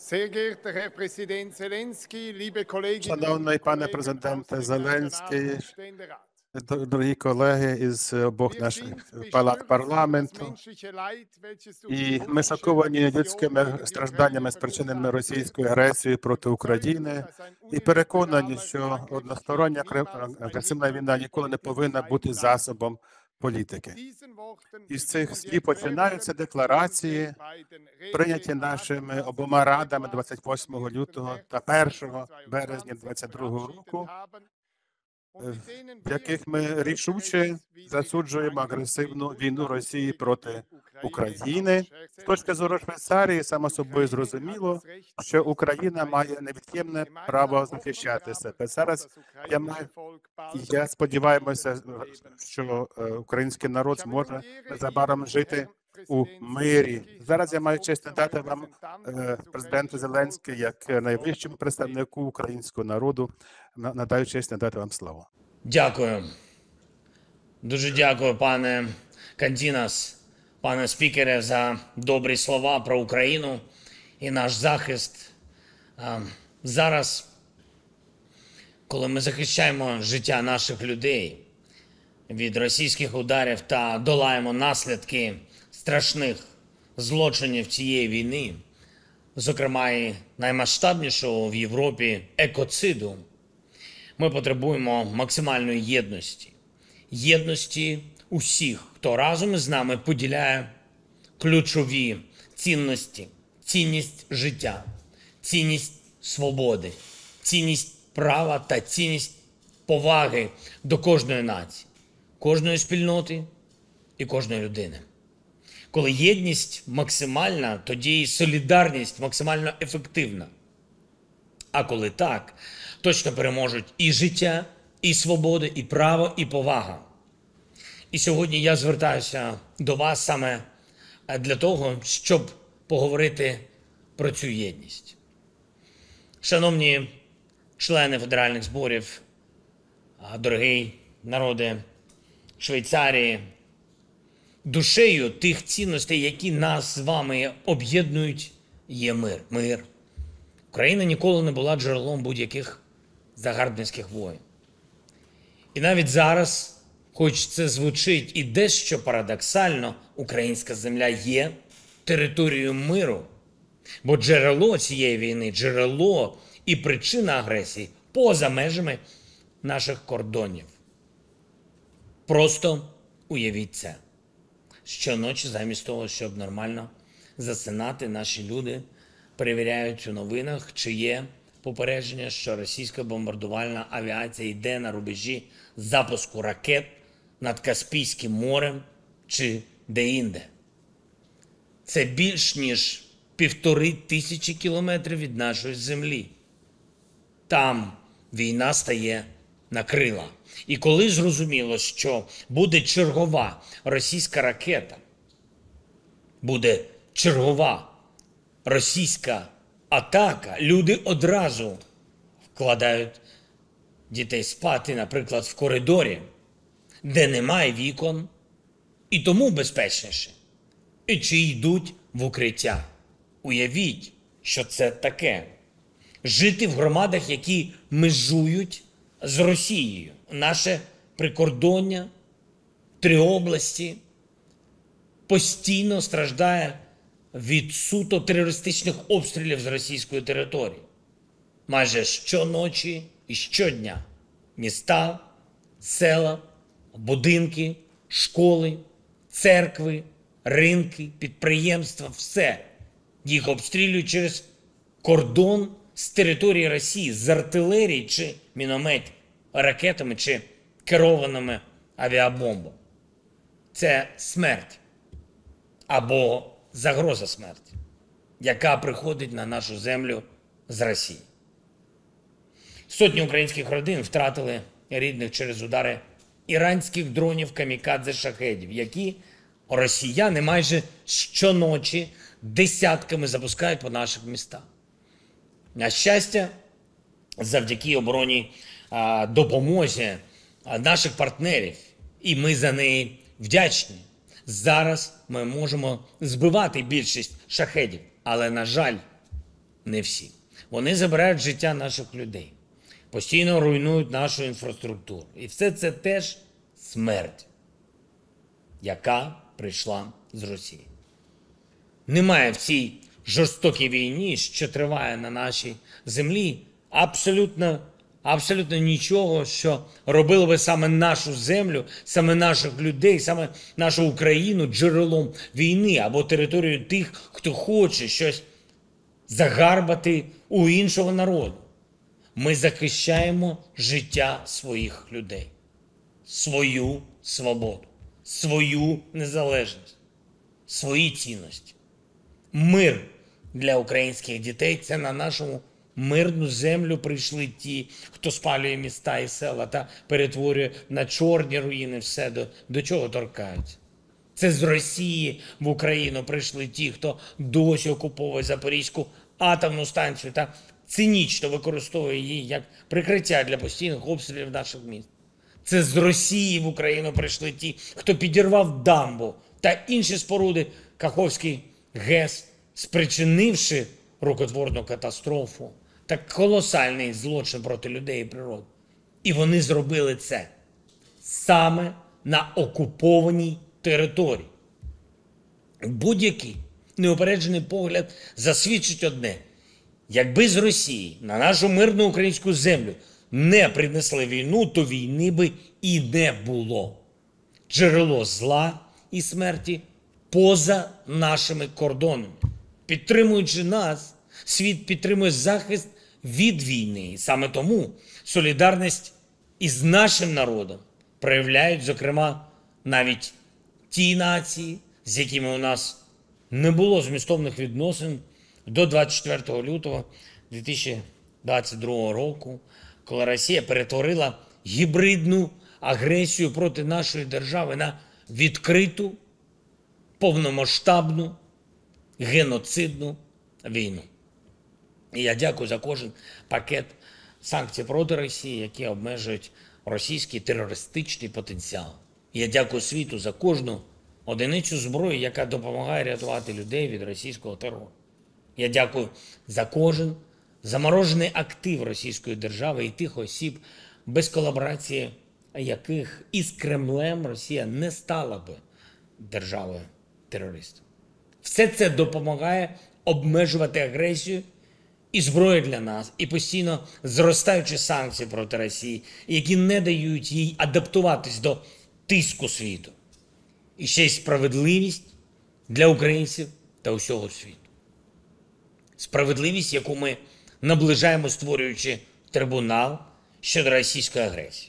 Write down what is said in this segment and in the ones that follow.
Sehr geehrter Herr Präsident Zelensky, liebe Kolleginnen Шановний und пане Kollegen президенте aus dem Зеленський, Nationalen Ständerat. дорогі колеги із обох Wir наших sind палат bestürzt über das парламенту, menschliche Leid, welches durch die і ми russische шоковані Aggression людськими gegen die стражданнями, Ukraine спричиненими verursacht wird. російською агресією проти Überzeugt, України, dass ein і переконані, unilaterales що Angriffskrieg одностороння niemals ein агресивна Mittel війна der ніколи не Politik повинна sein бути darf. засобом політики. Diesen Worten Із цих beginnen die слів починаються Erklärungen декларації, unserer beiden прийняті Räte am нашими 28. обома радами Februar 28 und am 1. лютого März та 1 березня 2022 2022 року, verabschiedet haben, в яких ми рішуче засуджуємо агресивну війну Росії проти України. З точки зору Швейцарії, само собою зрозуміло, що Україна має невід'ємне право захищатися. Зараз я сподіваємося, що український народ зможе незабаром жити у мирі. Зараз я маю честь надати вам, президенте Зеленський, як найвищому представнику українського народу, надаю честь надати вам слово. Дякую. Дуже дякую, пане Кандінас, пане спікере, за добрі слова про Україну і наш захист. Зараз, коли ми захищаємо життя наших людей від російських ударів та долаємо наслідки страшних злочинів цієї війни, зокрема і наймасштабнішого в Європі екоциду, ми потребуємо максимальної єдності. Єдності усіх, хто разом із нами поділяє ключові цінності. Цінність життя, цінність свободи, цінність права та цінність поваги до кожної нації, кожної спільноти і кожної людини. Коли єдність максимальна, тоді і солідарність максимально ефективна. А коли так, точно переможуть і життя, і свобода, і право, і повага. І сьогодні я звертаюся до вас саме для того, щоб поговорити про цю єдність. Шановні члени федеральних зборів, дорогий народе Швейцарії, душею тих цінностей, які нас з вами об'єднують, є мир. Мир. Україна ніколи не була джерелом будь-яких загарбницьких воєн. І навіть зараз, хоч це звучить і дещо парадоксально, українська земля є територією миру. Бо джерело цієї війни, джерело і причина агресії поза межами наших кордонів. Просто уявіть це. Щоночі, замість того, щоб нормально засинати, наші люди перевіряють у новинах, чи є попередження, що російська бомбардувальна авіація йде на рубежі запуску ракет над Каспійським морем чи де-інде. Це більш ніж 1500 кілометрів від нашої землі. Там війна стає на крила. І коли зрозуміло, що буде чергова російська ракета, буде чергова російська атака, люди одразу вкладають дітей спати, наприклад, в коридорі, де немає вікон, і тому безпечніше. І чи йдуть в укриття. Уявіть, що це таке. Жити в громадах, які межують з Росією. Наше прикордоння, 3 області постійно страждає від суто терористичних обстрілів з російської території. Майже щоночі і щодня міста, села, будинки, школи, церкви, ринки, підприємства – все. Їх обстрілюють через кордон з території Росії, з артилерії чи мінометів, ракетами чи керованими авіабомбами. Це смерть або загроза смерті, яка приходить на нашу землю з Росії. Сотні українських родин втратили рідних через удари іранських дронів камікадзе-шахедів, які росіяни майже щоночі десятками запускають по наших містах. На щастя, завдяки оборонній допомозі наших партнерів, і ми за неї вдячні, зараз ми можемо збивати більшість шахедів. Але, на жаль, не всі. Вони забирають життя наших людей, постійно руйнують нашу інфраструктуру. І все це теж смерть, яка прийшла з Росії. Немає в цій жорстокій війні, що триває на нашій землі, абсолютно нічого, що робило би саме нашу землю, саме наших людей, саме нашу Україну джерелом війни або територією тих, хто хоче щось загарбати у іншого народу. Ми захищаємо життя своїх людей, свою свободу, свою незалежність, свої цінності. Мир для українських дітей – це на нашому мирну землю прийшли ті, хто спалює міста і села та перетворює на чорні руїни все, до чого торкаються. Це з Росії в Україну прийшли ті, хто досі окуповує Запорізьку атомну станцію та цинічно використовує її як прикриття для постійних обстрілів наших міст. Це з Росії в Україну прийшли ті, хто підірвав дамбу та інші споруди Каховський ГЕС, спричинивши рукотворну катастрофу та колосальний злочин проти людей і природи. І вони зробили це саме на окупованій території. Будь-який неупереджений погляд засвідчить одне: якби з Росії на нашу мирну українську землю не принесли війну, то війни би і не було. Джерело зла і смерті поза нашими кордонами. Підтримуючи нас, світ підтримує захист від війни. І саме тому солідарність із нашим народом проявляють, зокрема, навіть ті нації, з якими у нас не було змістовних відносин до 24 лютого 2022 року, коли Росія перетворила гібридну агресію проти нашої держави на відкриту, повномасштабну, геноцидну війну. І я дякую за кожен пакет санкцій проти Росії, які обмежують російський терористичний потенціал. І я дякую світу за кожну одиницю зброї, яка допомагає рятувати людей від російського терору. Я дякую за кожен заморожений актив російської держави і тих осіб, без колаборації яких із Кремлем Росія не стала би державою-терористом. Все це допомагає обмежувати агресію і зброю для нас, і постійно зростаючі санкції проти Росії, які не дають їй адаптуватись до тиску світу. І ще й справедливість для українців та усього світу. Справедливість, яку ми наближаємо, створюючи трибунал щодо російської агресії.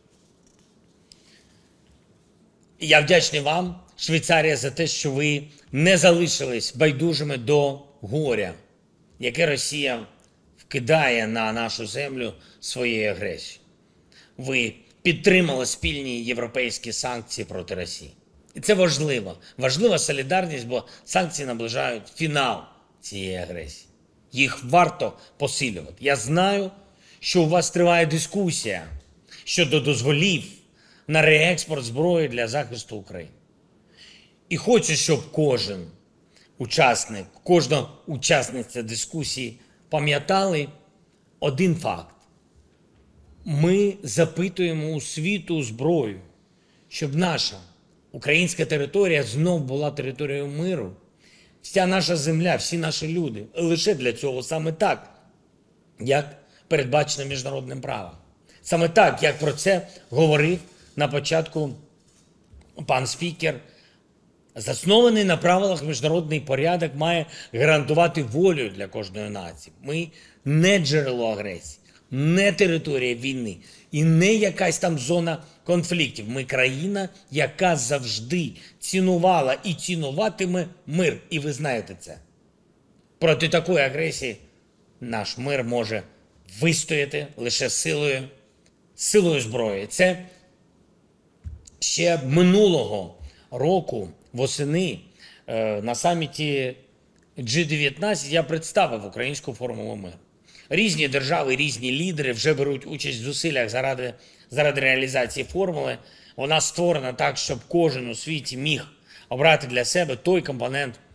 І я вдячний вам, Швейцарія, за те, що ви не залишились байдужими до горя, яке Росія вкидає на нашу землю своєю агресією. Ви підтримали спільні європейські санкції проти Росії. І це важливо. Важлива солідарність, бо санкції наближають фінал цієї агресії. Їх варто посилювати. Я знаю, що у вас триває дискусія щодо дозволів на реекспорт зброї для захисту України. І хочу, щоб кожен учасник, кожна учасниця дискусії пам'ятали один факт. Ми запитуємо у світу зброю, щоб наша українська територія знов була територією миру. Вся наша земля, всі наші люди. Лише для цього саме так, як передбачено міжнародним правом. Саме так, як про це говорив на початку пан спікер. Заснований на правилах міжнародний порядок має гарантувати волю для кожної нації. Ми не джерело агресії, не територія війни і не якась там зона конфліктів. Ми країна, яка завжди цінувала і цінуватиме мир. І ви знаєте це. Проти такої агресії наш мир може вистояти лише силою зброї. Це ще минулого року восени на саміті G19 я представив українську формулу миру. Різні держави, різні лідери вже беруть участь в зусиллях заради реалізації формули. Вона створена так, щоб кожен у світі міг обрати для себе той компонент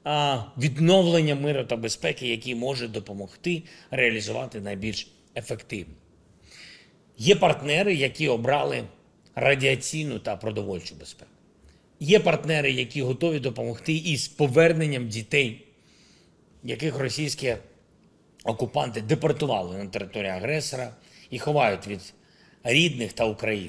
відновлення миру та безпеки, який може допомогти реалізувати найбільш ефективно. Є партнери, які обрали радіаційну та продовольчу безпеку. Є партнери, які готові допомогти із поверненням дітей, яких російські окупанти депортували на територію агресора і ховають від рідних та України.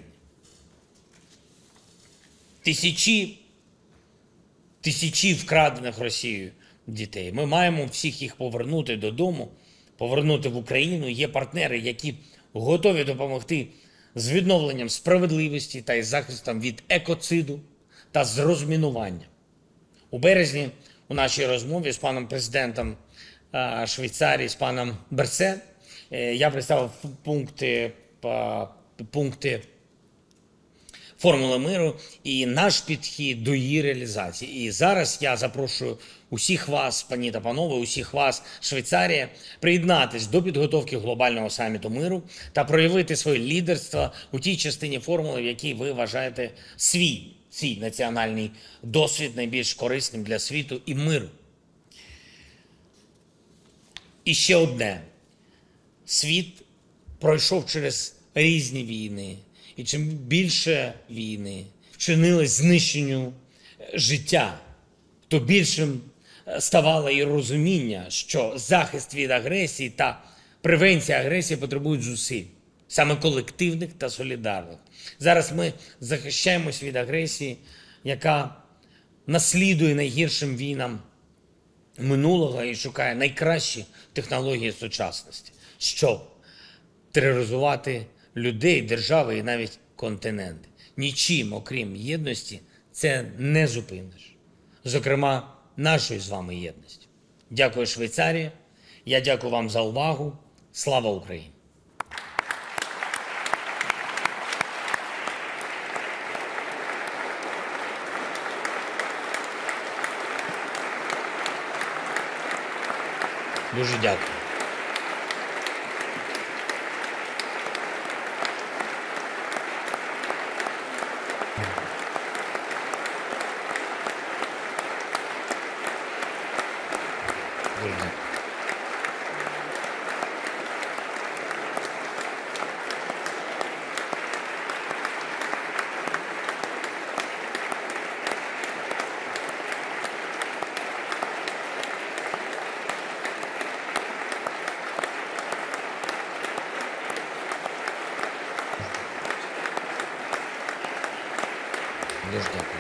Тисячі вкрадених Росією дітей. Ми маємо всіх їх повернути додому, повернути в Україну. Є партнери, які готові допомогти з відновленням справедливості та із захистом від екоциду та з розмінування. У березні у нашій розмові з паном президентом Швейцарії, з паном Берсе, я представив пункти формули миру і наш підхід до її реалізації. І зараз я запрошую усіх вас, пані та панове, усіх вас, Швейцарія, приєднатись до підготовки глобального саміту миру та проявити своє лідерство у тій частині формули, в якій ви вважаєте свій національний досвід найбільш корисним для світу і миру. І ще одне. Світ пройшов через різні війни. І чим більше війни вчинилось знищенню життя, то більшим ставало і розуміння, що захист від агресії та превенція агресії потребують зусиль, саме колективних та солідарних. Зараз ми захищаємось від агресії, яка наслідує найгіршим війнам минулого і шукає найкращі технології сучасності, щоб тероризувати людей, держави і навіть континенти. Нічим, окрім єдності, це не зупиниш. Зокрема, нашої з вами єдності. Дякую, Швейцарія. Я дякую вам за увагу. Слава Україні! Дуже дякую. Дуже дякую. Дуже дякую.